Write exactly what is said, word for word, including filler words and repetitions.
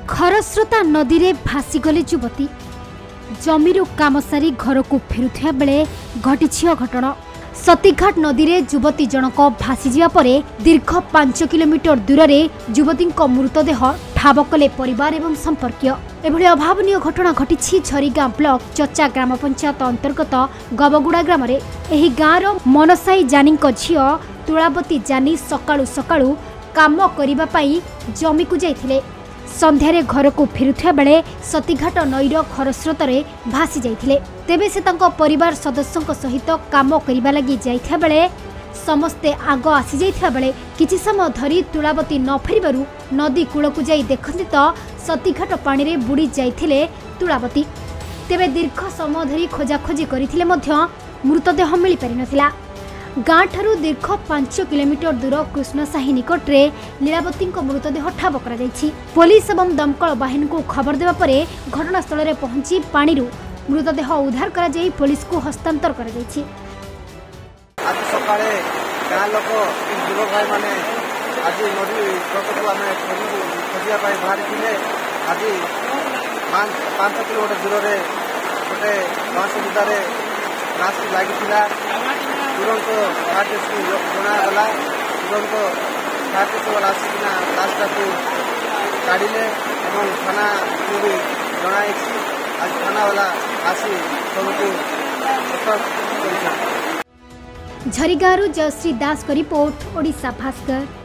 खरस्रोता नदी रे भासीगले युवती जमीरु काम सारी घर को फेरुथिया बेले घटिछि घटना। सतीघाट नदी रे युवती जनक भासीजिया परे दीर्घ पांच किलोमीटर दूर रे युवती मृतदेह ठाब कले परिवार एवं संपर्कीय। एभली अभावनीय घटना घटिछि झरीगाँ ब्लॉक चचा ग्राम पंचायत अंतर्गत गबगुड़ा ग्राम रे। एही गाँर मनसाई जानी झियो तुलावती जानी सकाळु सकाळु काम करिबा पई जमी को जाइथिले। संध्यारे घर को फेरुथिया बेले सतीघाट नईर खरस्रोतरे भासी जाइथिले। तेबे से तांको परिवार सदस्यों सहित काम करिबा लागि जाइथिया बेले समस्ते आग आसी जाइथिया बेले किछि समय धरी तुलावती न फेरिबारु नदी कूलकु जाई देखंती तो सतीघाट पानी रे बुड़ी जाइथिले तुलावती। तेबे दीर्घ समय धरी खोजाखोजी करिथिले मध्य मृतदेह मिली पारि नथिला। गाँ ठारू दीर्घ पांच किलोमीटर दूर कृष्णसाही निकट रे लीलावती मृतदेह ठाब करा जायछि। पुलिस एवं दमकल बाहिनी को खबर देवा परे घटनास्थल रे पहुंची पानी रु मृतदेह उद्धार करा जाई पुलिस को हस्तांतर करा जायछि। आज सकाळे गाँ लोक युवक भाई माने आज नदी प्रकल्प आम खोजा बाहरी थे। आज पांच किलोमीटर दूर से गोटे गाँ सुविधार लाश लगी तुरंत फायर जनागला। तुरंत फायर आसिकिना लाशटा को काढ़िले और थाना को भी जनाई। आज थाना वाला आसी सबको झरीगाँव जयश्री दास का रिपोर्ट ओडिशा भास्कर।